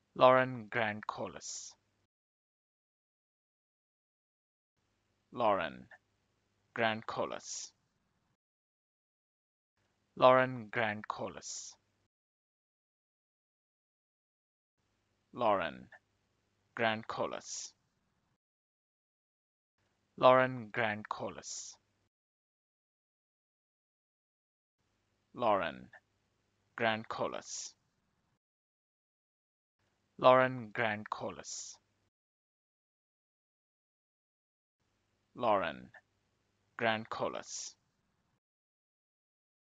Lauren Grandcolas. Lauren Grandcolas. Lauren Grandcolas. Lauren Grandcolas. Lauren Grandcolas. Lauren Grandcolas. Lauren Grandcolas. Lauren Grandcolas.